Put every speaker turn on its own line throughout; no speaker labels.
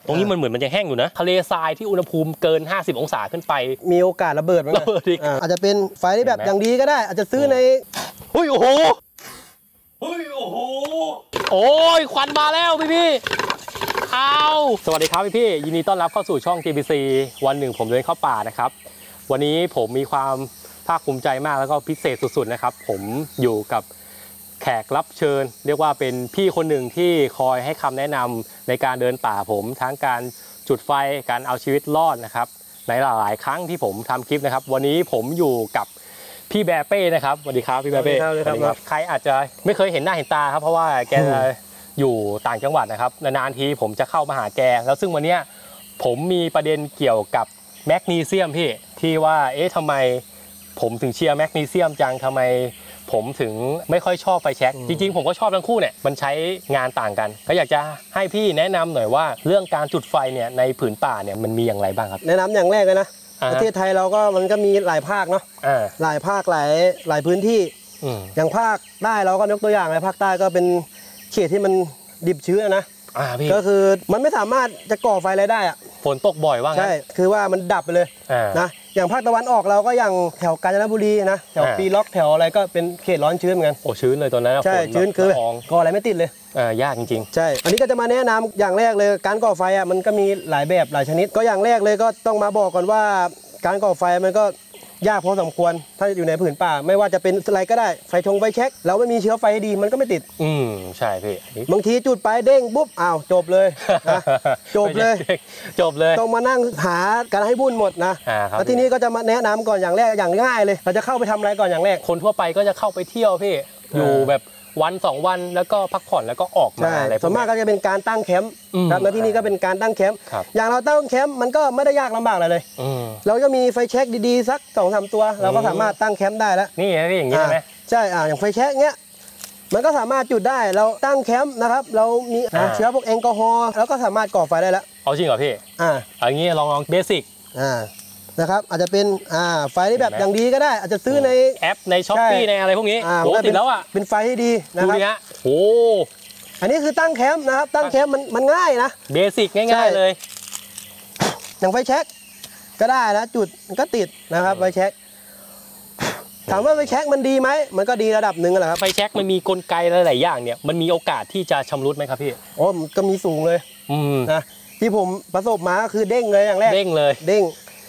ตรงนี้มันเหมือนมันยังแห้งอยู่นะทะเลทรายที่อุณหภูมิเกิน50องศาขึ้นไป
มีโอกาสระเบิดมั้งอาจจะเป็นไฟที่แบบอย่างดีก็ได้อาจจะซื้อใน
เฮ้ยโอ้โหเฮ้ยโอ้โหโอ้ยควันมาแล้วพี่เอาสวัสดีครับพี่ยินดีต้อนรับเข้าสู่ช่อง GBC วันหนึ่งผมเดินเข้าป่านะครับวันนี้ผมมีความภาคภูมิใจมากแล้วก็พิเศษสุดๆนะครับผมอยู่กับแขกรับเชิญเรียกว่าเป็นพี่คนหนึ่งที่คอยให้คำแนะนำในการเดินป่าผมทั้งการจุดไฟการเอาชีวิตรอดนะครับในหลายๆครั้งที่ผมทำคลิปนะครับวันนี้ผมอยู่กับพี่แบเป้นะครับสวัสดีครับพี่แบเป้ใครอาจจะไม่เคยเห็นหน้าเห็นตาครับเพราะว่าแกอยู่ต่างจังหวัดนะครับนานๆทีผมจะเข้ามาหาแกแล้วซึ่งวันนี้ผมมีประเด็นเกี่ยวกับแมกนีเซียมพี่ที่ว่าทำไมผมถึงเชียร์แมกนีเซียมจังทำไมผมถึงไม่ค่อยชอบไฟแช็กจริงๆผมก็ชอบทั้งคู่เนี่ยมันใช้งานต่างกันก็อยากจะให้พี่แนะนำหน่อยว่าเรื่องการจุดไฟเนี่ยในผืนป่าเนี่ยมันมีอย่างไรบ้างครับ
แนะนำอย่างแรกเลยนะประเทศไทยเราก็มันก็มีหลายภาคเนาะหลายภาคหลายพื้นที่อย่างภาคใต้เราก็ยกตัวอย่างเลยภาคใต้ก็เป็นเขตที่มันดิบชื้นนะก็คือมันไม่สามารถจะก่อไฟอะไรได้อะ
ฝนตกบ่อยว่างั้น
ใช่คือว่ามันดับไปเลยนะอย่างภาคตะวันออกเราก็อย่างแถวกาญจนบุรีนะแถวปีล็อกแถวอะไรก็เป็นเขตร้อนชื้นเหมือนกัน
โอ้ชื้นเลยตอนนั้น
ใช่ชื้นคือก่ออะไรไม่ติดเลย
ยากจริง
ๆใช่อันนี้ก็จะมาแนะนำอย่างแรกเลยการก่อไฟอ่ะมันก็มีหลายแบบหลายชนิดก็อย่างแรกเลยก็ต้องมาบอกก่อนว่าการก่อไฟมันก็ยากพอสมควรถ้าอยู่ในผืนป่าไม่ว่าจะเป็นอะไรก็ได้ไฟชงไฟแช็กเราไม่มีเชื้อไฟดีมันก็ไม่ติด
ใช่พี่
บางทีจุดไปเด้งปุ๊บอ้าวจบเลยนะจบเลยต้องมานั่งหาการให้บุญหมดนะแล้วทีนี้ก็จะมาแนะนำก่อนอย่างแรกอย่างง่ายเลยเราจะเข้าไปทำอะไรก่อนอย่างแรก
คนทั่วไปก็จะเข้าไปเที่ยวพี่อยู่แบบวัน2วันแล้วก็พักผ่อนแล้วก็ออกมาอะไร
ส่วนมากก็จะเป็นการตั้งแคมป์ครับแล้วที่นี่ก็เป็นการตั้งแคมป์อย่างเราตั้งแคมป์มันก็ไม่ได้ยากลำบากอะไรเลยเราจะมีไฟแช็กดีๆสัก2-3ตัวเราก็สามารถตั้งแคมป์ได้แล้ว
นี่อย่างนี้ใช่ไหม
ใช่อย่างไฟแช็กเงี้ยมันก็สามารถจุดได้เราตั้งแคมป์นะครับเรามีเชื้อพวกแอลกอฮอล์แล้วก็สามารถก่อไฟได้แล้ว
เอาจริงเหรอพี่อย่างนี้ลองเบสิก
นะครับอาจจะเป็นไฟที่แบบอย่างดีก็ได้อาจจะซื้อใน
แอปในช้อปปี้ในอะไรพวกนี้โอ้ติดแล้วอ่ะ
เป็นไฟที่ดีนะครับ
โอ้
อันนี้คือตั้งแคมป์นะครับตั้งแคมป์มันง่ายนะ
เบสิกง่ายๆเลย
อย่างไฟแช็กก็ได้นะจุดมันก็ติดนะครับไฟแช็กถามว่าไฟแช็กมันดีไหมมันก็ดีระดับหนึ่งแหละครับ
ไฟแช็กมันมีกลไกหลายๆอย่างเนี่ยมันมีโอกาสที่จะชำรุดไหมครับพี่
โอ้ก็มีสูงเลยนะที่ผมประสบมาก็คือเด้งเลยอย่างแรก
เด้งเลย
เด้ง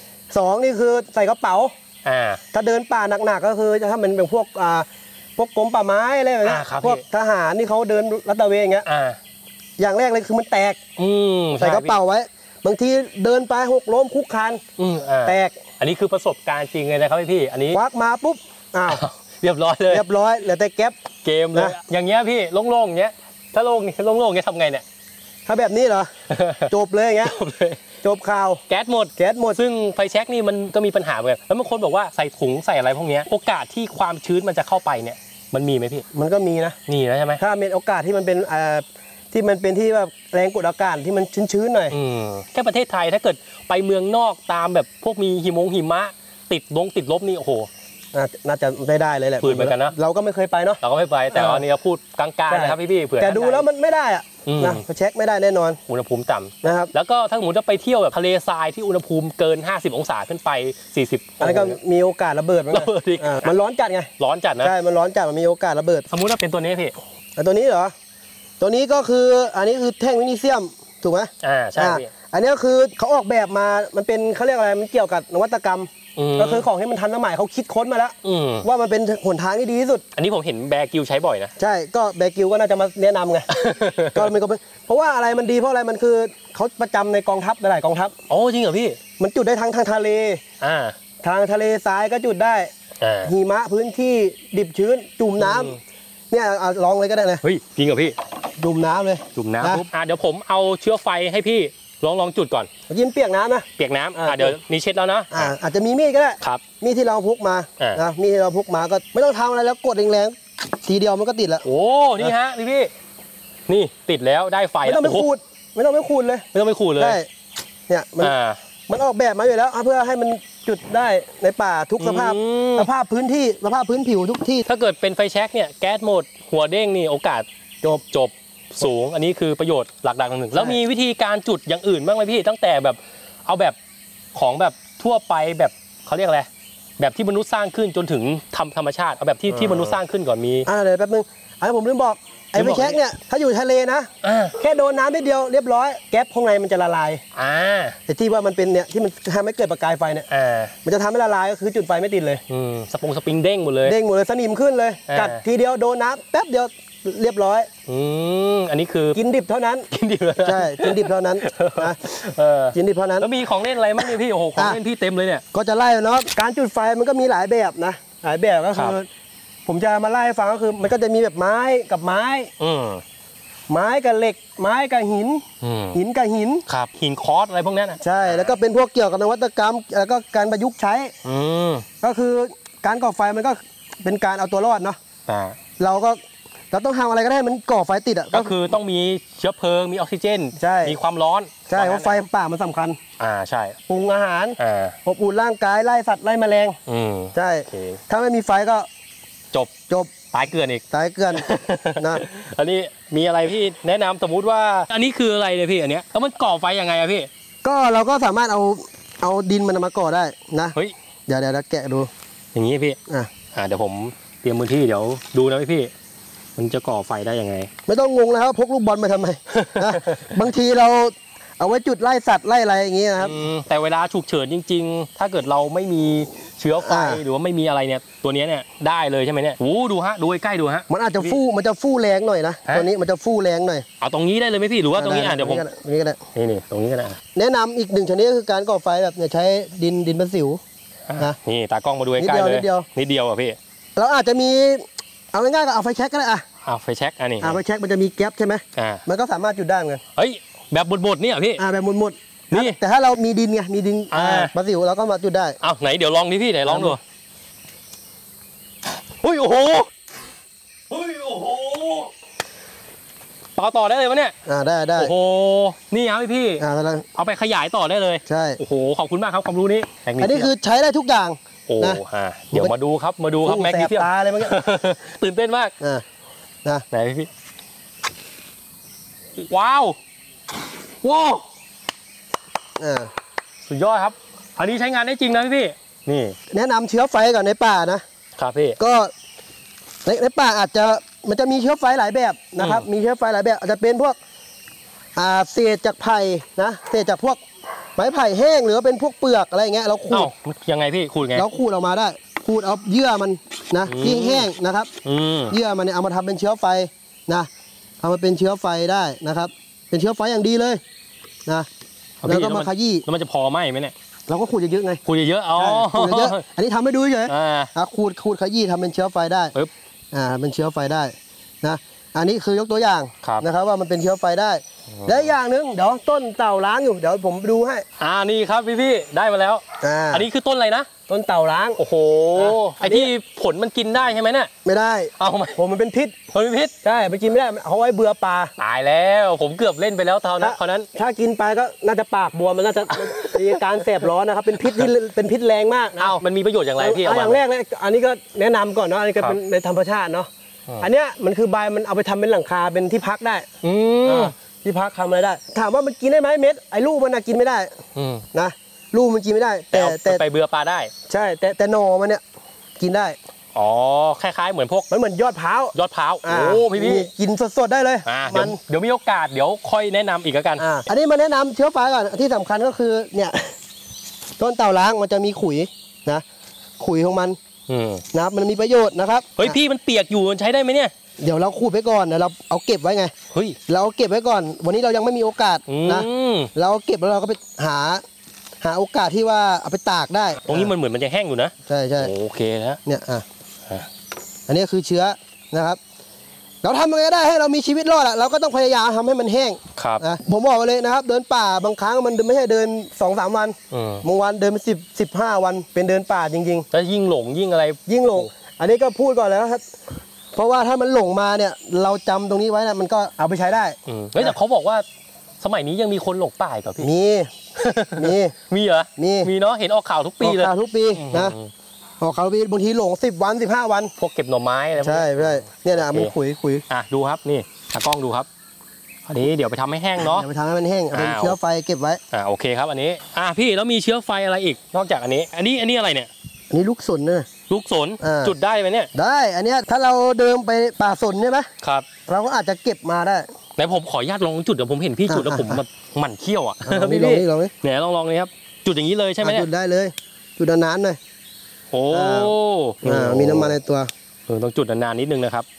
2นี่คือใส่กระเป๋าถ้าเดินป่าหนักๆก็คือถ้ามันเป็นพวกกรมป่าไม้อะไรแบบนี้พวกทหารที่เขาเดินรัดตระเวนอย่างเงี้ยอย่างแรกเลยคือมันแตกใส่กระเป๋าไว้บางทีเดินไปหกล้มคุกคานแตก
อันนี้คือประสบการณ์จริงเลยนะครับพี่อันนี้
ควักมาปุ๊บ
เรียบร้อยเลย
เรียบร้อยเหลือแต่แก๊ป
เกมเลยอย่างเงี้ยพี่โล่งๆเงี้ยถ้าโล่งเงี้ยทำไงเนี่ย
ถ้าแบบนี้เหรอจบเลยอย่างเงี้ยจบข่าว
แก๊สหมดซึ่งไฟแช็กนี่มันก็มีปัญหาเหมือนกันแล้วบางคนบอกว่าใส่ถุงใส่อะไรพวกนี้โอกาสที่ความชื้นมันจะเข้าไปเนี่ยมันมีไหมพี่
มันก็มีนะ
ใช่ไหม
ถ้าเป็นโอกาสที่มันเป็นที่แบบแรงกดอากาศที่มันชื้นๆหน่อย
แค่ประเทศไทยถ้าเกิดไปเมืองนอกตามแบบพวกมีหิมะติดลบนี่โอ้โห
น่าจะได้เลยแหละ
ฝืนเหมือนกันนะ
เราก็ไม่เคยไปเนาะ
เราก็ไม่ไปแต่อันนี้เราพูดกลางๆนะครับพี่เผื่อ
แต่ดูแล้วมันไม่ได้อะนะเช็คไม่ได้แน่นอน
อุณหภูมิต่ำ
นะครับ
แล้วก็ถ้าสมมติจะไปเที่ยวแบบทะเลทรายที่อุณหภูมิเกิน50องศาขึ้นไป40
อันนี้ก็มีโอกาสระเบิดมันร้อนจัดไง
ร้อนจัดนะ
ใช่มันร้อนจัดมันมีโอกาสระเบิด
สมมุติว่าเป็นตัวนี้พี่
ตัวนี้เหรอตัวนี้ก็คืออันนี้คือแท่งแมกนีเซียมถูกไหม
ใช่
อันนี้คือเขาออกแบบมามันเป็นเขาเรียกอะไรมันเกี่ยวกับนวัตกรรมก็คือของที่มันทันสมัยเขาคิดค้นมาแล้วว่ามันเป็นหนทางที่ดีที่สุด
อันนี้ผมเห็นแบร์กิลใช้บ่อยนะ
ใช่ก็แบร์กิลก็น่าจะมาแนะนำไงก็มันก็เพราะว่าอะไรมันดีเพราะอะไรมันคือเขาประจำในกองทัพหลายกองทัพ
โอ้จริงเหรอพี่
มันจุดได้ทางทะเลทางทะเลทรายก็จุดได้หิมะพื้นที่ดิบชื้นจุ่มน้ำเนี่ยลองเลยก็ได้เลย
เฮ้ยจริงเหรอพี่
จุ่มน้ำเลย
จุ่มน้ำปุ๊บเดี๋ยวผมเอาเชื้อไฟให้พี่ลองจุดก่อน
ยิ้มเปียกน้ำนะ
เปียกน้ำเดี๋ยวนี่เช็ดแล้วนะ
อาจจะมีมีดก็ได้
ครับ
มีดที่เราพกมานะมีดที่เราพกมาก็ไม่ต้องทำอะไรแล้วกดแรงๆทีเดียวมันก็ติดแล้ว
โอ้นี่ฮะพี่นี่ติดแล้วได้ไฟ
ไม่ต้องไปขูดเลยไม่ต้องไปขูดเลยใช่เนี่ยมันออกแบบมาอยู่แล้วเพื่อให้มันจุดได้ในป่าทุกสภาพพื้นที่สภาพพื้นผิวทุกที่
ถ้าเกิดเป็นไฟแช็กเนี่ยแก๊สหมดหัวเด้งนี่โอกาสจบสูงอันนี้คือประโยชน์หลักๆหนึ่งแล้วมีวิธีการจุดอย่างอื่นบ้างไหมพี่ตั้งแต่แบบเอาแบบของแบบทั่วไปแบบเขาเรียกอะไรแบบที่มนุษย์สร้างขึ้นจนถึงธรรมชาติเอาแบบที่มนุษย์สร้างขึ้นก่อนมี
เดี๋ยวแป๊บนึงผมลืมบอกไอ้ไฟแช็กเนี่ยถ้าอยู่ทะเลนะแค่โดนน้ำนิดเดียวเรียบร้อยแก๊สข้างในมันจะละลายแต่ที่ว่ามันเป็นเนี่ยที่มันทำให้เกิดประกายไฟเนี่ยมันจะทำให้ละลายก็คือจุดไฟไม่ติดเลย
สปริงเด้งหมดเลย
สนิมขึ้นเลยกัดทีเดียวโดนน้ำแป๊บเดียวเรียบร้อย
อันนี้คือ
กินดิบเท่านั้นใช่กินดิบเท่านั้นนะกินดิบเท่านั้น
แล้วมีของเล่นอะไรบ้างเนี่ยพี่โอ้โหของเล่นพี่เต็มเลยเนี่ย
ก็จะไล่เนาะการจุดไฟมันก็มีหลายแบบนะหลายแบบก็คือผมจะมาไล่ให้ฟังก็คือมันก็จะมีแบบไม้กับไม้ไม้กับเหล็กไม้กับหินหินกับหิน
ครับหินคอสอะไรพวกนั้น
ใช่แล้วก็เป็นพวกเกี่ยวกับนวัตกรรมแล้วก็การประยุกต์ใช้ก็คือการก่อไฟมันก็เป็นการเอาตัวรอดเนาะเราต้องทำอะไรก็ได้มันก่อไฟติด
ก็คือต้องมีเชื้อเพลิงมีออกซิเจนมีความร้อน
ใช่เพราะไฟป่ามันสำคัญ
ใช่
ปรุงอาหารอบอุ่นร่างกายไล่สัตว์ไล่แมลงใช่ถ้าไม่มีไฟก็จบ
ตายเกลื่อนอีก
ตายเกลื่อนนะ
อันนี้มีอะไรพี่แนะนำสมมุติว่าอันนี้คืออะไรเนี่ยพี่อันเนี้ยแล้วมันก่อไฟยังไงอะพี่
ก็เราก็สามารถเอาดินมันมาก่อได้นะ
เฮ้ย
เดี๋ยวแกะดู
อย่างนี้พี่เดี๋ยวผมเตรียมพื้นที่เดี๋ยวดูนะพี่มันจะก่อไฟได้ยังไง
ไม่ต้องงงนะครับพกลูกบอลมาทำไมนะบางทีเราเอาไว้จุดไล่สัตว์ไล่อะไรอย่างเงี้ยนะครับ
แต่เวลาฉุกเฉินจริงๆถ้าเกิดเราไม่มีเชื้อไฟหรือว่าไม่มีอะไรเนี่ยตัวนี้เนี่ยได้เลยใช่ไหมเนี่ยดูฮะดูใกล้ดูฮะ
มันอาจจะมันจะฟู่แรงหน่อยนะตัวนี้มันจะฟู่แรงหน่อย
เอาตรงนี้ได้เลยไหมพี่หรือว่าตรงนี้เดี๋ยวผม
นี่ก็ได้
นี่ตรงนี้ก็ได้
แนะนำอีกหนึ่งชนิดก็คือการก่อไฟแบบเนี่ยใช้ดินเป็นสิว
นะนี่ตากล้องมาดูใกล้เลยนิดเดียวอ่ะพี่
เราอาจจะมีเอาง่ายๆก็เอาไฟแช็กก็ได้
ไฟแช็กอันนี้
ไฟแช็กมันจะมีแก๊ปใช่ไหมมันก็สามารถจุดได้เหมือนกัน
เฮ้ยแบบหมดนี่อ่ะพี่
แบบหมดนี่แต่ถ้าเรามีดินไงมีดินมาสิวเราก็มาจุดได้
ไหนเดี๋ยวลองดิพี่ไหนลองดูโอ้โหต่อได้เลยวะเนี่ย
ได้
โอ้โหนี่ครับพี่เอาไปขยายต่อได้เลย
ใช่
โอ้โหขอบคุณมากครับความรู้นี้
อันนี้คือใช้ได้ทุกอย่าง
นะเดี๋ยวมาดูครับแม็กซ์เทียม
อะไรเมื่อกี้
ตื่นเต้นมาก
นะ
ไหนพี่ว้าวสุดยอดครับอันนี้ใช้งานได้จริงนะพี่นี่
แนะนำเชื้อไฟก่อนในป่านะครับ
พี่
ก็ในป่าอาจจะมันจะมีเชื้อไฟหลายแบบนะครับมีเชื้อไฟหลายแบบอาจจะเป็นพวกเศษจากไผ่นะเศษจากพวกไม้ไผ่แห้งหรือเป็นพวกเปลือกอะไรเงี้ยเราขูด
ยังไงพี่ขูดไง
เราขูดออกมาได้ขูดเอาเยื่อมันนะที่แห้งนะครับเยื่อมันเนี่ยเอามาทำเป็นเชื้อไฟนะเอามาเป็นเชื้อไฟได้นะครับเป็นเชื้อไฟอย่างดีเลยนะแล้วก็มาขยี้
แล้วมันจะพอไหมเนี่ย
เราก็ขูดเยอะๆไง
ขูดเยอะ
ขูดเยอะอันนี้ทำให้ดูเฉยขูดขยี้ทำเป็นเชื้อไฟได้เป็นเชื้อไฟได้นะอันนี้คือยกตัวอย่างนะครับว่ามันเป็นเชื้อไฟได้และอย่างหนึ่งเดี๋ยวต้นเต่าล้างอยู่เดี๋ยวผมดูให้
นี่ครับพี่ได้มาแล้วอันนี้คือต้นอะไรนะ
ต้นเต่าล้าง
โอ้โหไอที่ผลมันกินได้ใช่ไหมเนี่ย
ไม่ได้
เอาไหม
ผมมันเป็นพิษใช่ไปกินไม่ได้เอาไว้เบื่อปลา
ตายแล้วผมเกือบเล่นไปแล้วเท่านั้น
ถ้ากินไปก็น่าจะปากบวมมันน่าจะมีการแสบร้อนนะครับเป็นพิษที่เป็นพิษแรงมาก
มันมีประโยชน์อย่างไรพี่
อย่างแรกเลยอันนี้ก็แนะนำก่อนเนาะอันนี้ก็เป็นในธรรมชาติเนาะอันเนี้ยมันคือใบมันเอาไปทำเป็นหลังคาเป็นที่พักได้ที่พักทำอะไรได้ถามว่ามันกินได้ไหมเม็ดไอ้ลูกมันกินไม่ได้นะลูกมันกินไม่ได้
แต่ไปเบื่อปลาได้
ใช่แต่หน่อมันเนี่ยกินได้
คล้ายๆเหมือนพวก
มันเหมือนยอดพร้าว
โอ้พี่
กินสดๆได้เลย
มันเดี๋ยวมีโอกาสเดี๋ยวค่อยแนะนำอีกแล้วกัน
อันนี้มาแนะนำเชื้อไฟก่อนที่สำคัญก็คือเนี่ยต้นเต่าล้างมันจะมีขุยนะขุยของมันนะครับมันมีประโยชน์นะครับ
เฮ้ยพี่มันเปียกอยู่มันใช้ได้ไหมเนี่ย
เดี๋ยวเราขูดไปก่อนเดี๋ยวเราเอาเก็บไว้ไง
เฮ้ย
เราเก็บไว้ก่อนวันนี้เรายังไม่มีโอกาสนะเราเก็บแล้วเราก็ไปหาโอกาสที่ว่าเอาไปตากได้
ตรงนี้มันเหมือนมันจะแห้งอยู่นะ
ใช่
โอเคนะ
เนี่ยอันนี้คือเชื้อนะครับเราทำยังไงได้ให้เรามีชีวิตรอดเราก็ต้องพยายามทำให้มันแห้ง
ครับ
ผมบอกเลยนะครับเดินป่าบางครั้งมันไม่ใช่เดิน 2-3 วันบางวันเดินเป็น10-15 วันเป็นเดินป่าจริง
ๆแล้วยิ่งหลงยิ่งอะไร
ยิ่งหลงอันนี้ก็พูดก่อนแล้วครับเพราะว่าถ้ามันหลงมาเนี่ยเราจำตรงนี้ไว้นะมันก็เอาไปใช้ได้
แต่เขาบอกว่าสมัยนี้ยังมีคนหลงป่ากับพี่
มี
เหรอมีเนาะเห็นออกข่าวทุกปีเลย
ออกข่าวทุกปีนะออกข่าวทุกปีบางทีหลง10 วัน 15 วัน
พวกเก็บหน่อไม้อะไร
ใช่เนี่ยนะมันขุย
ดูครับนี่ตากล้องดูครับอันนี้เดี๋ยวไปทำให้แห้งเนาะ
เดี๋ยวไปทำให้มันแห้งเป็นเชื้อไฟเก็บไว้
โอเคครับอันนี้พี่แล้วมีเชื้อไฟอะไรอีกนอกจากอันนี้อะไรเนี่ย
อันนี้ลูกสนเนี่ย
ลูกสนจุดได้ไหมเนี่ย
ได้อันนี้ถ้าเราเดินไปป่าสนใช่ไหม
ครับ
เราก็อาจจะเก็บมาได้
ไหนผมขออนุญาตลองจุดเดี๋ยวผมเห็นพี่จุดแล้วผมแบบหมั่นเคี้ยวอ่ะ
พี่ลอง
เนี่ยลองเลยครับจุดอย่างนี้เลยใช่ไหม
จุดได้เลยจุดนานๆหน่อย
โอ้
มีน้ำมันในตัว
ต้องจุดนานๆนิดนึงนะครับ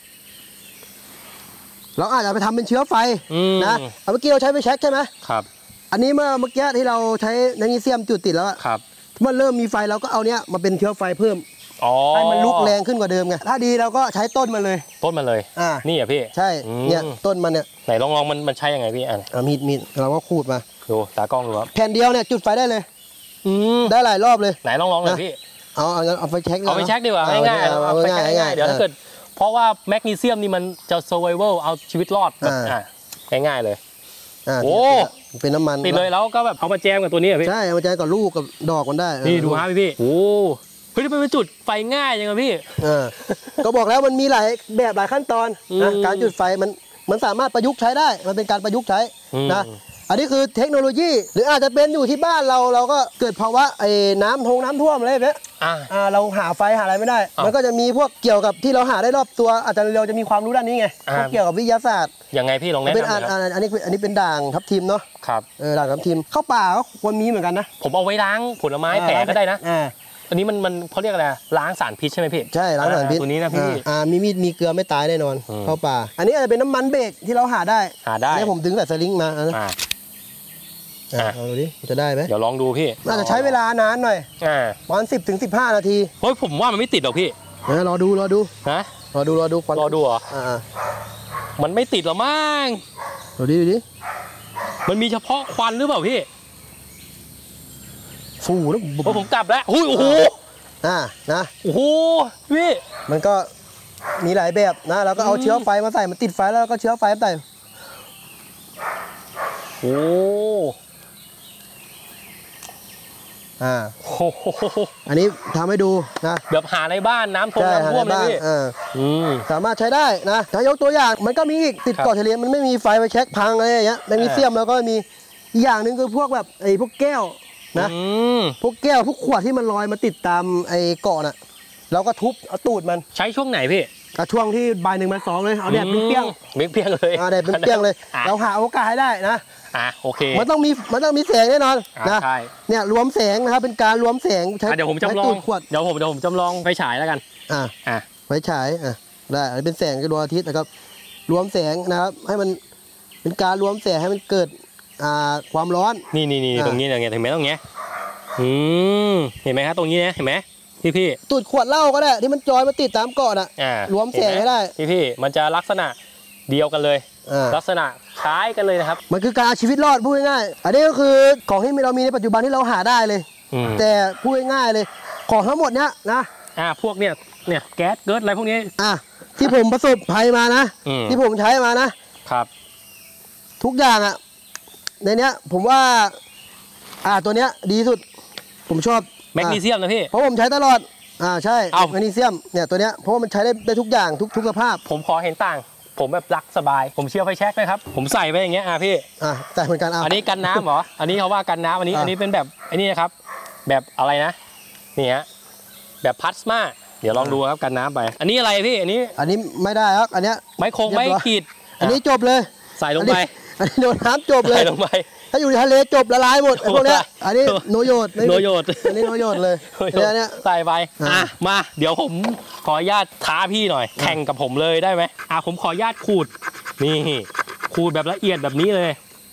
เราอาจจะไปทำเป็นเชื้อไฟนะเมื่อกี้เราใช้ไปเช็คใช่ไหม
ครับ
อันนี้เมื่อกี้ที่เราใช้แมกนีเซียมจุดติดแล้ว
ครับ
เมื่อเริ่มมีไฟเราก็เอาเนี้ยมาเป็นเชื้อไฟเพิ่มให้มันลุกแรงขึ้นกว่าเดิมไงถ้าดีเราก็ใช้ต้นมาเลย
นี่อ่ะพี่
ใช่เนี่ยต้นมันเนี่ย
ไหนลองมันใช้ยังไงพี่
มีดเราก็ขูดมา
ดูตากล้องดูครับ
แผ่นเดียวเนี่ยจุดไฟได้เลยได้หลายรอบเลย
ไหนลองหน่อยพี่
เอาไฟแช็ก
เอาไปเช็คดีกว่าง่ายๆเดี๋ยวถ้าเกิดเพราะว่าแมกนีเซียมนี่มันจะ survival เอาชีวิตรอดง่ายๆเลยโอ้
เป็นน้ำมัน
ติดเลยแล้วก็แบบเอามาแจมกับตัวนี้พี่
ใช่เอามาแจมกับลูกกับดอกมันได้
นี่ดูฮะพี่โอ้เฮ้ยเป็นจุดไฟง่ายยังไงพี่
ก็บอกแล้วมันมีหลายแบบหลายขั้นตอนนะการจุดไฟมันสามารถประยุกต์ใช้ได้มันเป็นการประยุกต์ใช้นะอันนี้คือเทคโนโลยีหรืออาจจะเป็นอยู่ที่บ้านเราก็เกิดภาวะน้ำท่วมอะไรแบบนี้เราหาไฟหาอะไรไม่ได้มันก็จะมีพวกเกี่ยวกับที่เราหาได้รอบตัวอาจจะเราจะมีความรู้ด้านนี้ไงเกี่ยวกับวิทยาศาสตร์
ยังไงพี่ลองแนะนำ
อันนี้เป็นด่างทับทิมเนาะ
ครับ
ด่างทับทิมเข้าป่าก็ควรมีเหมือนกันนะ
ผมเอาไว้ล้างผลไม้แผลก็ได้นะอันนี้มันเขาเรียกอะไรล้างสารพิษใช่ไหมพี่
ใช่ล้างสารพิษ
ตัวนี้นะพี่
มีมีดมีเกลือไม่ตายแน่นอนเข้าป่าอันนี้อาจจะเป็นน้ำมันเบรกที่เราหาได้นี่ผมดึงแต่สลิงมาลองดูดิจะได้ไหม
เดี๋ยวลองดูพี่
น่าจะใช้เวลานานหน่อยประมาณ10 ถึง 15 นาที
เฮ้ยผมว่ามันไม่ติดหรอกพี่
รอดู
ฮะ
รอดู
เหรอมันไม่ติดหรอมั้ง
ดูดิ
มันมีเฉพาะควันหรือเปล่าพี่
ฟูแล้ว
ผมกลับแล้วโอ้โห
นะ
โอ้โหพี่
มันก็มีหลายแบบนะแล้วก็เอาเชื้อไฟมาใส่มันติดไฟแล้วก็เชื้อไฟใส่
โอ้
อันนี้ทำให้ดูนะ
แบบหาในบ้านน้ำท่วมเลยพี่
สามารถใช้ได้นะถ้ายกตัวอย่างมันก็มีอีกติดเกาะทะเลมันไม่มีไฟไปเช็คพังอะไรอย่างเงี้ยแมกนีเซียมแล้วก็มีอีกอย่างหนึ่งคือพวกแบบพวกแก้วนะพวกแก้วพวกขวดที่มันลอยมาติดตามเกาะน่ะเราก็ทุบเอาตูดมัน
ใช้ช่วงไหนพี่
ช่วงที่บ่าย 1 บ่าย 2เลยเอาแดดเปรี้ยง
เลย
แดดเปรี้ยงเลยเราหาโอกาสให้ได้นะ
โอเค
มันต้องมีแสงแน่นอนนะเนี่ยรวมแสงนะครับเป็นการรวมแสง
ใช้เดี๋ยวผมจำลองเดี๋ยวผมจำลองไฟฉายแล้วกัน
ไฟฉายได้อันนี้เป็นแสงจากดวงอาทิตย์นะครับรวมแสงนะครับให้มันเป็นการรวมแสงให้มันเกิดความร้อน
นี่ตรงนี้อย่างเงี้ยเห็นไหมตรงเนี้ยเห็นไหมครับตรงนี้เนี่ยเห็นไหมพี่
ตูดขวดเหล้าก็ได้ที่มันจอยมาติดตามเกาะน่ะรวมแสงให้ได้
พี่มันจะลักษณะเดียวกันเลยลักษณะคล้ายกันเลยนะครับ
มันคือการเอาชีวิตรอดพูดง่ายๆอันนี้ก็คือของที่เรามีในปัจจุบันที่เราหาได้เลยแต่พูดง่ายๆเลยของทั้งหมดเนี้ยนะ
พวกเนี่ยแก๊สเกิดอะไรพวกนี้
ที่ผมประสบภัยมานะที่ผมใช้มา
นะครับ
ทุกอย่างในเนี้ยผมว่าตัวเนี้ยดีสุดผมชอบ
แมกนีเซียมนะพี่
เพราะผมใช้ตลอดใช่แมกนีเซียมเนี่ยตัวเนี้ยเพราะว่ามันใช้ได้ทุกอย่างทุกสภาพ
ผมขอเห็นต่างผมแบบรักสบายผมเชื่อไฟแช็กเลยครับผมใส่ไปอย่างเงี้ยพี่
ใส่เหมือนกัน
อันนี้กันน้ำเหรออันนี้เขาว่ากันน้ำอันนี้เป็นแบบไอ้นี่นะครับแบบอะไรนะนี่ฮะแบบพลาสมาเดี๋ยวลองดูครับกันน้ำไปอันนี้อะไรพี่อันนี้
ไม่ได้ครับอันเนี้ย
ไม่ขีด
อันนี้จบเลย
ใส่ลงไป
อันนี้โดนน้ำจบเลย
ใส่ลงไป
ถ้าอยู่ในทะเลจบละลายหมดพวกเนี้ยอันนี้โนโยดอันนี้โนโยดเลย
เนี่ยใส่ไปมาเดี๋ยวผมขออนุญาตท้าพี่หน่อยแข่งกับผมเลยได้ไหมผมขออนุญาตขูดนี่ขูดแบบละเอียดแบบนี้เลย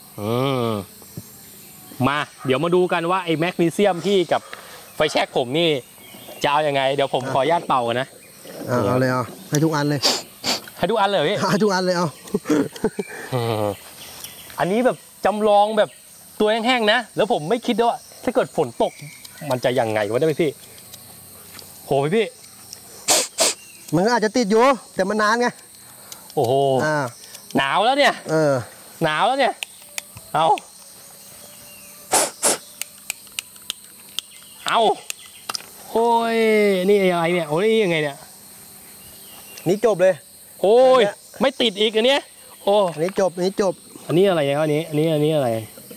มาเดี๋ยวมาดูกันว่าไอ้แมกนีเซียมพี่กับไฟแช็กผมนี่จะเอายังไงเดี๋ยวผมขออนุญาตเป่ากันนะ
เอาเลยให้ทุกอันเลย
ให้ทุกอันเลยพี่
ให้ทุกอันเลย
อันนี้แบบจำลองแบบตัวแห้งๆนะแล้วผมไม่คิดด้วยว่าถ้าเกิดฝนตกมันจะยังไงวะได้ไหมพี่โหพี่
มันอาจจะติดอยู่แต่มันนานไง
โอ้โหหนาวแล้วเนี่ยหนาวแล้วเนี่ยเอาโอ้ยนี่อะไรเนี่ยโอ้ยนี่ยังไงเนี่ย
นี่จบเลย
โอ้ยไม่ติดอีกอันเนี้ยโอ้
อันนี้จบ
อันนี้อะไรครับอันนี้อะไร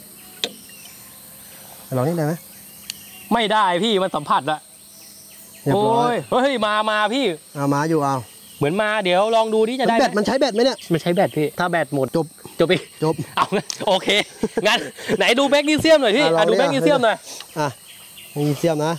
ลองนี่ได้ไหม
ไม่ได้พี่มันสัมผัสอะโอ้ยเฮ้ยมาพี่
มาอยู่เอา
เหมือนมาเดี๋ยวลองดูที่จะได้
แบตมันใช้แบตไหมเนี่ย
มันใช้แบตพี่ถ้าแบตหมดจบเอาโอเคงั้นไหนดูแมกนีเซียมหน่อยพี่ดูแมกนีเซียมหน่อย
แมกนีเซียมนะ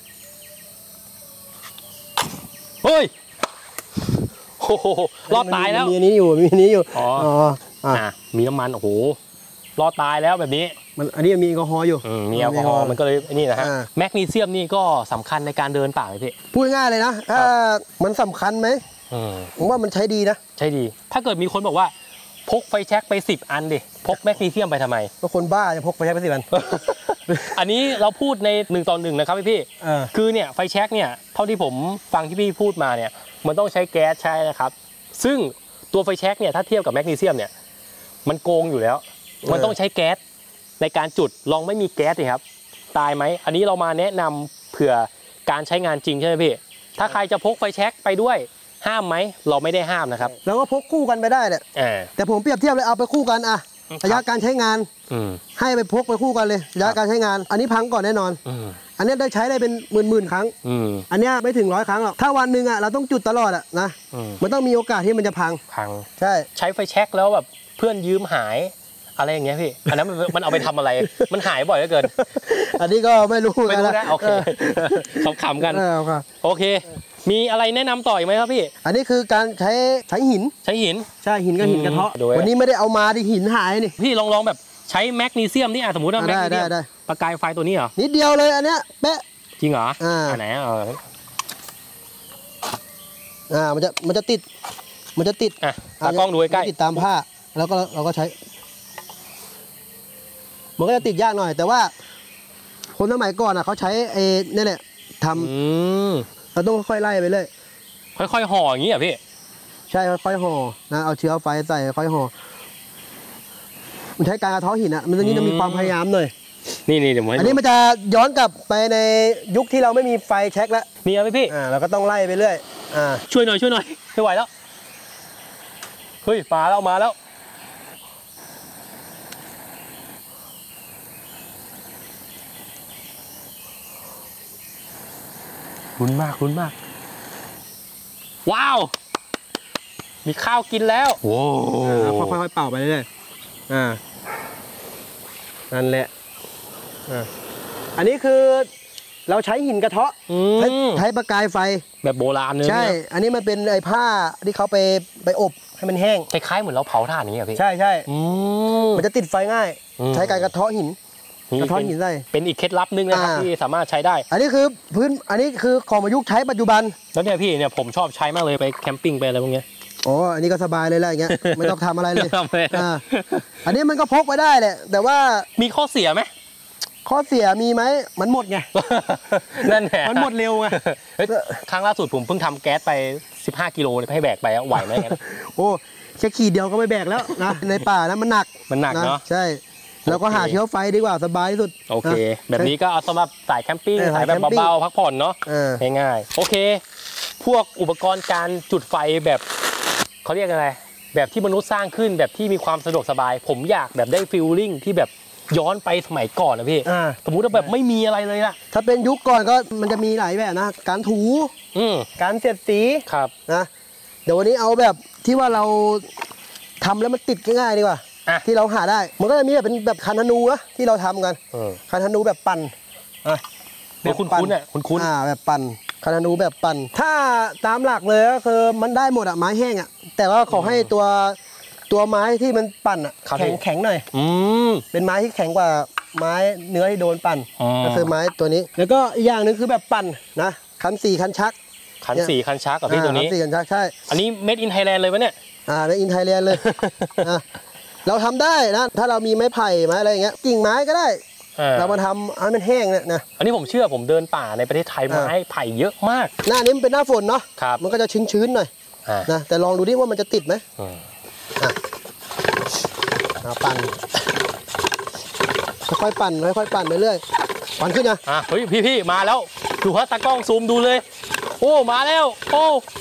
เฮ้ยโอ้โหรอดตายแล้ว
มีนี้อยู่
อ๋อมีน้ำมันโอ้โหรอดตายแล้วแบบนี้
มันอันนี้มีแอลกอฮอล์อยู่
มีแอลกอฮอล์มันก็เลยนี่นะฮะแมกนีเซียมนี่ก็สำคัญในการเดินป่าเลยพี่
พูดง่ายเลยนะมันสำคัญไหมผมว่ามันใช้ดีนะ
ใช้ดีถ้าเกิดมีคนบอกว่าพกไฟแช็กไป10 อันดิพกแมกนีเซียมไปทำไม
ก็คนบ้าจะพกไฟแช็กไป10 อัน
อันนี้เราพูดใน1 ต่อ 1นะครับพี่คือเนี่ยไฟแช็กเนี่ยเท่าที่ผมฟังที่พี่พูดมาเนี่ยมันต้องใช้แก๊สใช้นะครับซึ่งตัวไฟแช็กเนี่ยถ้าเทียบกับแมกนีเซียมเนี่ยมันโกงอยู่แล้วมันต้องใช้แก๊สในการจุดลองไม่มีแก๊สสิครับตายไหมอันนี้เรามาแนะนำเผื่อการใช้งานจริงใช่ไหมพี่ถ้าใครจะพกไฟแช็กไปด้วยห้ามไหมเราไม่ได้ห้ามนะครับ
แล้วก็พกคู่กันไปได้แหละแต่ผมเปรียบเทียบเลยเอาไปคู่กันอะระยะการใช้งานให้ไปพกไปคู่กันเลยระยะการใช้งานอันนี้พังก่อนแน่นอนอันนี้ได้ใช้ได้เป็นหมื่นครั้งอันนี้ไม่ถึง100 ครั้งหรอกถ้าวันหนึ่งอะเราต้องจุดตลอดอะนะมันต้องมีโอกาสที่มันจะพังใช่
ใช้ไฟแช็กแล้วแบบเพื่อนยืมหายอะไรอย่างเงี้ยพี่อันนั้นมันเอาไปทำอะไรมันหายบ่อยเหลือเกิน
อันนี้ก็ไม่รู้
นะโอเคขำๆกันโอเคมีอะไรแนะนำต่ออีกไหมครับพี่
อันนี้คือการใช้หินใช่หินกับหินกระเทาะวันนี้ไม่ได้เอามาดิหินหายนี่
พี่ลองแบบใช้แมกนีเซียมนี่สมมติว่าแมกนีเซียมประกายไฟตัวนี้เหรอ
นิดเดียวเลยอันเนี้ยเป๊ะ
จริงเหรออันไหน
มันจะติด
ตากล้องดูใกล้
ติดตามผ้าแล้วก็เราก็ใช้มันก็จะติดยากหน่อยแต่ว่าคนสมัยก่อนเขาใช้นี่แหละทำเราต้องค่อยไล่ไปเลย
ค่อยห่ออย่างนี้อ่ะพี่
ใช่ค่อยห่อนะเอาเชื้อไฟใส่ค่อยห่อมันใช้การกระท้อหินอ่ะมันจะมีความพยายามหน่อย
นี่เดี๋ยว
อันนี้มันจะย้อนกลับไปในยุคที่เราไม่มีไฟแช็กแล้ว
มีไหมพี่
เราก็ต้องไล่ไปเรื่อย
ช่วยหน่อยไม่ไหวแล้วเฮ้ยมาแล้วลุ้นมากว้าวมีข้าวกินแล้วโว้
ค่อยๆเป่าไปเรื่อยนั่นแหละอันนี้คือเราใช้หินกระเทาะใช้ประกายไฟ
แบบโบราณเลย
ใช่อันนี้มันเป็นไอ้ผ้าที่เขาไปอบให้มันแห้ง
คล้ายๆเหมือนเราเผาถ่านอย่างนี้พี่
ใช่มันจะติดไฟง่ายใช้การกระเทาะหินได้
เป็นอีกเคล็ดลับนึงนะครับที่สามารถใช้ได้
อันนี้คืออันนี้คือของประยุกต์ใช้ปัจจุบัน
แล้วเนี่ยพี่เนี่ยผมชอบใช้มากเลยไปแคมปิ้งไปอะไรพวกนี้
อันนี้ก็สบายเลยแหละอย่างเงี้ยไม่ต้องทำอะไรเลยอันนี้มันก็พกไปได้แหละแต่ว่า
มีข้อเสียไหม
ข้อเสียมีไหมมันหมดไง
นั่นแหละ
มันหมดเร็วไง
ครั้งล่าสุดผมเพิ่งทำแก๊สไป15 กิโลให้แบกไปไหวไหม
โอ้แค่ขีดเดียวก็ไม่แบกแล้วนะในป่านะมันหนัก
เนาะ
ใช่แล้วก็หาเชื้อไฟดีกว่าสบายที่สุด
โอเคแบบนี้ก็เอาสำหรับสายแคมปิ้งสายแบบเบาๆพักผ่อนเนาะง่ายๆโอเคพวกอุปกรณ์การจุดไฟแบบเขาเรียกอะไรแบบที่มนุษย์สร้างขึ้นแบบที่มีความสะดวกสบายผมอยากแบบได้ฟีลลิ่งที่แบบย้อนไปสมัยก่อนนะพี่สมมุติว่าแบบไม่มีอะไรเลยล่ะ
ถ้าเป็นยุคก่อนก็มันจะมีหลายแบบนะการถูการเสียดสีนะเดี๋ยววันนี้เอาแบบที่ว่าเราทำแล้วมันติดง่ายๆดีกว่าที่เราหาได้มันก็จะมีแบบเป็นแบบคันธนูนะที่เราทำกันคันธนูแบบปั่น
แบบคุ้นๆเนี่ยคุ้น
แบบปั่นคันธนูแบบปั่นถ้าตามหลักเลยก็คือมันได้หมดไม้แห้งแต่ว่าขอให้ตัวไม้ที่มันปั่นแข็งหน่อยเป็นไม้ที่แข็งกว่าไม้เนื้อที่โดนปั่นก็คือไม้ตัวนี้แล้วก็อีกอย่างหนึ่งคือแบบปั่นนะคัน4 คันชัก
คัน4 คันชักกับพี่ตัวนี้
4 คันชักใช่
อันนี้ Made in Thailand เลยปะเนี่ย
Made in Thailand เลยเราทำได้นะถ้าเรามีไม้ไผ่ไม้อะไรอย่างเงี้ยกิ่งไม้ก็ได้เรามาทำให้มันแห้งเนี่ยนะ
อันนี้ผมเชื่อผมเดินป่าในประเทศไทยไม้ไผ่เยอะมาก
หน้านี้มันเป็นหน้าฝนเนาะมันก็จะชื้นๆหน่อยนะแต่ลองดูดิว่ามันจะติดไหมปั่นค่อยๆปั่นไปเรื่อยปั่นขึ้นนะ
เฮ้ยพี่มาแล้วดูฮะตากล้องซูมดูเลยโอ้มาแล้ว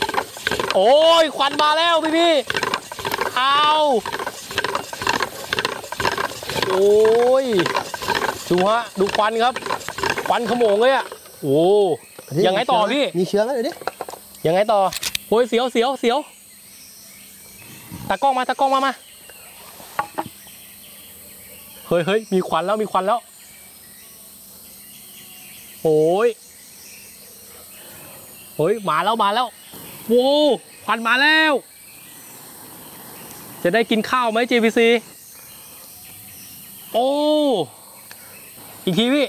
โอ้ยควันมาแล้วพี่เอายดูฮะดูควันครับควันขโมงเลยอ่ะโอ้ยังไงต่อพี่
มีเชื้อไหมเดี๋ยวนี้
ยังไงต่อโอ้ยเสียวตากล้องมาเฮ้ยมีควันแล้วโอ้ยมาแล้วโว้ควันมาแล้วจะได้กินข้าวไหม JBC โอ้อีกทีพี่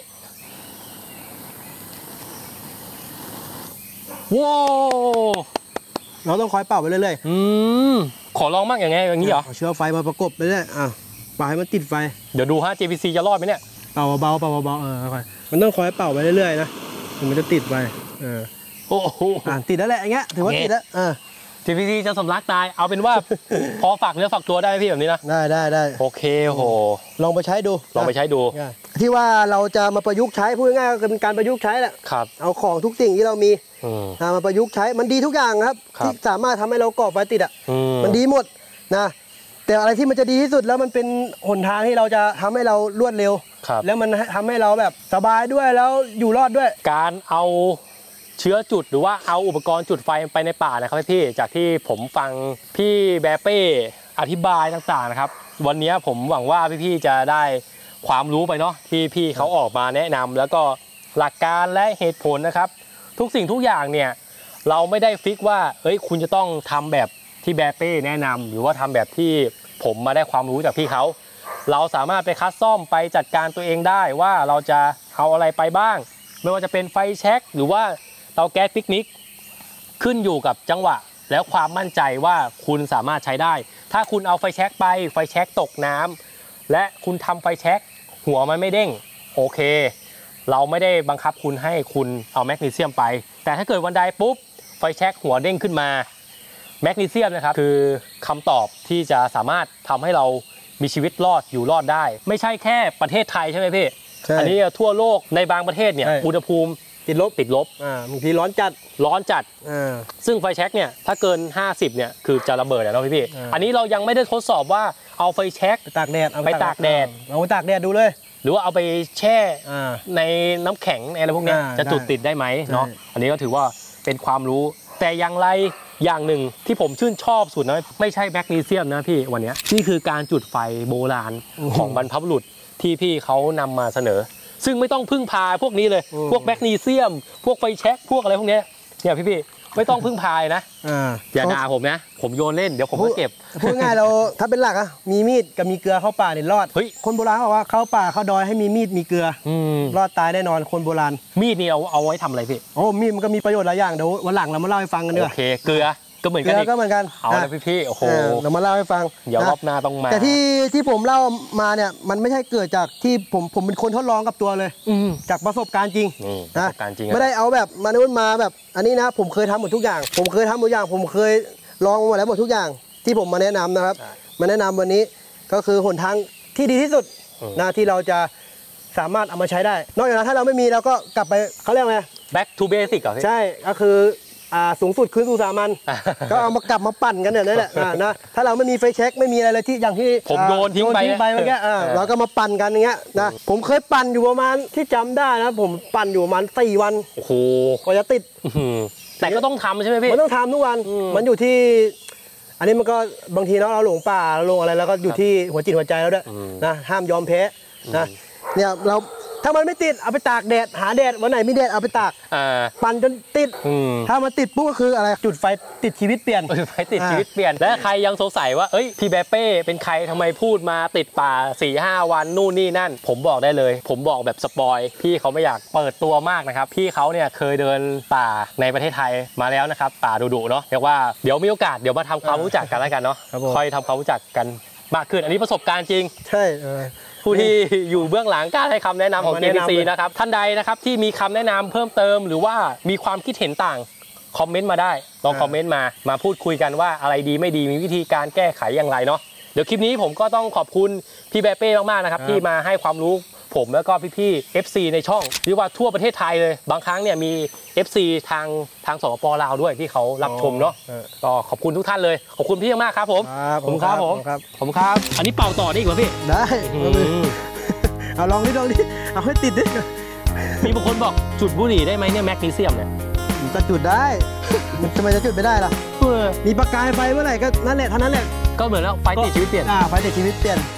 ว้าว
เราต้องคอยเป่าไปเรื่อย
ๆขอลองมั่งอย่างนี้เหรอ
เชื้อไฟมาประกบไปเรื่อยเป่าให้มันติดไฟ
เดี๋ยวดูฮะ JBC จะรอดไหมเนี่ย
เป่าเบาค่อยมันต้องคอยเป่าไปเรื่อยๆนะมันจะติดไฟ
โอ้โห
ติดแล้วแหละอย่างเงี้ยถือว่าติดแล้ว
JBC จะสำลักตายเอาเป็นว่าพอฝากเนื้อฝากตัวได้ไหมพี่แบบนี้นะ
ได้
โอเคโห
ลองไปใช้ดูที่ว่าเราจะมาประยุกต์ใช้พูดง่ายๆก็เป็นการประยุกต์ใช้แหละเอาของทุกสิ่งที่เรามีมาประยุกต์ใช้มันดีทุกอย่างครับที่สามารถทำให้เราก่อไฟติดมันดีหมดนะแต่อะไรที่มันจะดีที่สุดแล้วมันเป็นหนทางที่เราจะทำให้เรารวดเร็วแล้วมันทำให้เราแบบสบายด้วยแล้วอยู่รอดด้วย
การเอาเชื้อจุดหรือว่าเอาอุปกรณ์จุดไฟไปในป่านะครับพี่จากที่ผมฟังพี่แบเป้อธิบายต่างๆนะครับวันนี้ผมหวังว่าพี่ๆจะได้ความรู้ไปเนาะที่พี่เขาออกมาแนะนำแล้วก็หลักการและเหตุผลนะครับทุกสิ่งทุกอย่างเนี่ยเราไม่ได้ฟิกว่าคุณจะต้องทำแบบที่แบเป้แนะนำหรือว่าทำแบบที่ผมมาได้ความรู้จากพี่เขาเราสามารถไปคัสตอมไปจัดการตัวเองได้ว่าเราจะเอาอะไรไปบ้างไม่ว่าจะเป็นไฟแช็กหรือว่าเตาแก๊สปิกนิกขึ้นอยู่กับจังหวะแล้วความมั่นใจว่าคุณสามารถใช้ได้ถ้าคุณเอาไฟแช็กไปไฟแช็กตกน้ำและคุณทำไฟแช็กหัวมันไม่เด้งโอเคเราไม่ได้บังคับคุณให้คุณเอาแมกนีเซียมไปแต่ถ้าเกิดวันใดปุ๊บไฟแช็กหัวเด้งขึ้นมาแมกนีเซียมนะครับคือคำตอบที่จะสามารถทำให้เรามีชีวิตรอดอยู่รอดได้ไม่ใช่แค่ประเทศไทยใช่ไหมพี่อันนี้ทั่วโลกในบางประเทศเนี่ยอุณหภูมิติดลบบ
างทีร้อนจัด
ซึ่งไฟแช็กเนี่ยถ้าเกิน50เนี่ยคือจะระเบิดนะพี่อันนี้เรายังไม่ได้ทดสอบว่าเอาไฟแช็ก
ไปตากแดด
เอาไปตากแดด
ดูเลย
หรือว่าเอาไปแช่ในน้ำแข็งอะไรพวกนี้จะจุดติดได้ไหมเนาะอันนี้ก็ถือว่าเป็นความรู้แต่อย่างไรอย่างหนึ่งที่ผมชื่นชอบสุดนะไม่ใช่แมกนีเซียมนะพี่วันนี้นี่คือการจุดไฟโบราณของบรรพบุรุษที่พี่เขานำมาเสนอซึ่งไม่ต้องพึ่งพาพวกนี้เลยพวกแมกนีเซียมพวกไฟแช็กพวกอะไรพวกนี้เนี่ยพี่ไม่ต้องพึ่งพานะอย่าด่าผมนะผมโยนเล่นเดี๋ยวผมก็เก็บ
พูดง่ายเราถ้าเป็นหลักมีมีดกับมีเกลือเข้าป่าเนี่ยรอดคนโบราณเขาบอกว่าเข้าป่าเข้าดอยให้มีมีดมีเกลือรอดตายแน่นอนคนโบราณ
มีดนี่เอาไว้ทำอะไรพี่
มีดมันก็มีประโยชน์หลายอย่างเดี๋ยววันหลังเรามาเล่าให้ฟังกันด้วย
โอเคเกลือก็เหมือนกันเอาเลยพี่โอ้โห
เรามาเล่าให้ฟัง
เดี๋ยวรอบหน้าต้องมา
แต่ที่ผมเล่ามาเนี่ยมันไม่ใช่เกิดจากที่ผมเป็นคนทดลองกับตัวเลยจากประสบการณ์จริง
นะ
ไม่ได้เอาแบบมนุษย์มาแบบอันนี้นะผมเคยทำหมดทุกอย่างผมเคยลองมาแล้วหมดทุกอย่างที่ผมมาแนะนำนะครับมาแนะนำวันนี้ก็คือหนทางที่ดีที่สุดนะที่เราจะสามารถเอามาใช้ได้นอกจากนั้นถ้าเราไม่มีเราก็กลับไปเขาเรียกไง
back to basic เหรอ
ใช่ก็คือสูงสุดคืนสู่สามัญก็เอามากลับมาปั่นกันเนี่ยนั่นแหละนะถ้าเราไม่มีไฟแช็กไม่มีอะไรเลยที่อย่างที่
ผมโยนทิ้งไป
เมื่อกี้เราก็มาปั่นกันอย่างเงี้ยนะผมเคยปั่นอยู่ประมาณที่จำได้นะผมปั่นอยู่ประมาณ4 วัน
โอ้โห
กว่าจะติด
แต่ก็ต้องทำใช่ไหมพี่
มันต้องทำทุกวันมันอยู่ที่อันนี้มันก็บางทีเราหลงป่าลงอะไรแล้วก็อยู่ที่หัวจิตหัวใจแล้วด้วยนะห้ามยอมแพ้นะเนี่ยเราถ้ามันไม่ติดเอาไปตากแดดหาแดดวันไหนไม่แดดเอาไปตากปั่นจนติดถ้ามันติดปุ๊บก็คืออะไรจุดไฟติดชีวิตเปลี่ยน
จุดไฟติดชีวิตเปลี่ยนและใครยังสงสัยว่าพี่แบเป้เป็นใครทำไมพูดมาติดป่า 4-5 วันนู่นนี่นั่นผมบอกได้เลยผมบอกแบบสปอยพี่เขาไม่อยากเปิดตัวมากนะครับพี่เขาเนี่ยเคยเดินป่าในประเทศไทยมาแล้วนะครับป่าดุๆเนาะเรียกว่าเดี๋ยวมีโอกาสเดี๋ยวมาทำความรู้จักกันแล้วกันเนาะค่อยทำความรู้จักกันมากขึ้นอันนี้ประสบการณ์จริง
ใช่
ผู้ที่อยู่เบื้องหลังการให้คำแนะนำของ JBC นะครับท่านใดนะครับที่มีคำแนะนำเพิ่มเติมหรือว่ามีความคิดเห็นต่างคอมเมนต์มาได้ลองคอมเมนต์มาพูดคุยกันว่าอะไรดีไม่ดีมีวิธีการแก้ไขอย่างไรเนาะเดี๋ยวคลิปนี้ผมก็ต้องขอบคุณพี่แบเป้มากๆนะครับที่มาให้ความรู้ผผมแล้วก็พี่ๆ FC ในช่องเรียกว่าทั่วประเทศไทยเลยบางครั้งเนี่ยมี FC ทางสปป.ลาวด้วยที่เขารับชมเนาะก็ขอบคุณทุกท่านเลยขอบคุณพี่มากครับผมผมครับผมครับอันนี้เป่าต่อได้อีกป่ะพี่
ได้เอาลองดิเอาให้ติดดิ
มีบางคนบอกจุดบุหรี่ได้ไหมเนี่ยแมกนีเซียมเนี่ย
จะจุดได้ทำไมจะจุดไม่ได้ล่ะมีประกายไฟเมื่อไหร่ก็นั่นแหละเท่านั้นแหละ
ก็เหมือนแล้วไฟติดชีวิตเปลี่ยน
ไฟติดชีวิตเปลี่ยน